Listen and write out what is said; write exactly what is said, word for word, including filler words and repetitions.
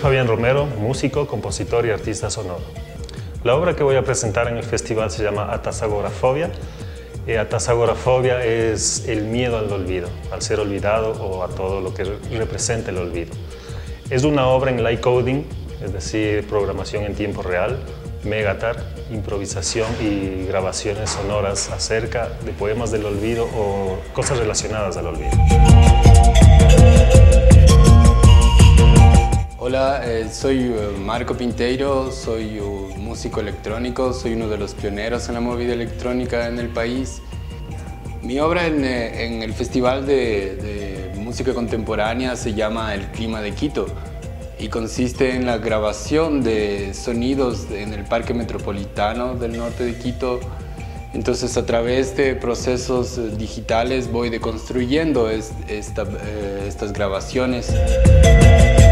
Fabián Romero, músico, compositor y artista sonoro. La obra que voy a presentar en el festival se llama Atasagorafobia. Eh, Atasagorafobia es el miedo al olvido, al ser olvidado o a todo lo que representa el olvido. Es una obra en live coding, es decir, programación en tiempo real, megatar, improvisación y grabaciones sonoras acerca de poemas del olvido o cosas relacionadas al olvido. Hola, eh, soy Marco Pinteiro, soy un músico electrónico, soy uno de los pioneros en la movida electrónica en el país. Mi obra en, en el Festival de, de Música Contemporánea se llama El Clima de Quito y consiste en la grabación de sonidos en el Parque Metropolitano del norte de Quito. Entonces, a través de procesos digitales voy deconstruyendo est, esta, eh, estas grabaciones.